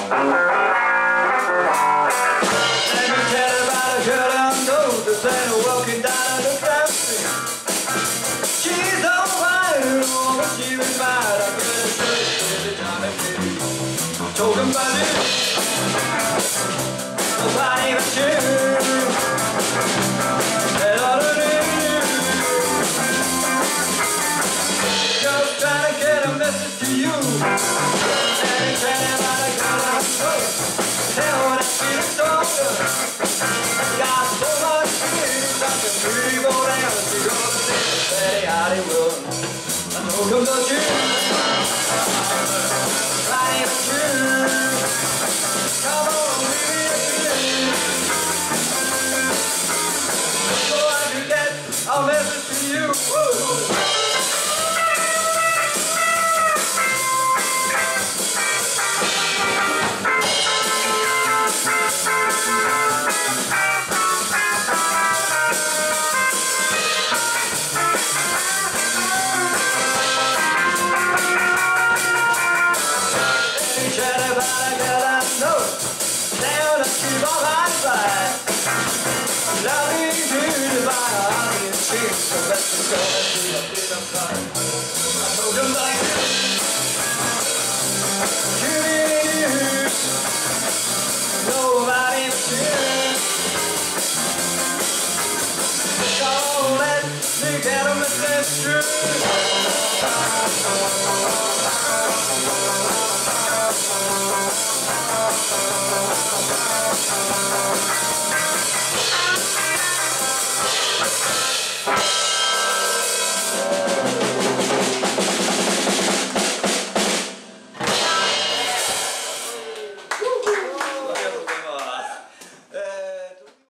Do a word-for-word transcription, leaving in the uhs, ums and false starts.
Let me tell you about a girl I know that's been walking down the crime street. She's all white and all, but she was mad. I'm gonna show you every time I see you. Talking about you, nobody but you. And all of you, just trying to get a message to you. Let me tell you about a girl I know. Tell her that she's stronger. Got so much feelings, I can really go down. She's gonna say, Betty Hollywood, I know you're the truth. Right in the truth. Come on, baby, so I can get a message to you. Woo! Loving you by our heart, so let's go and do a bit of fun. I told them like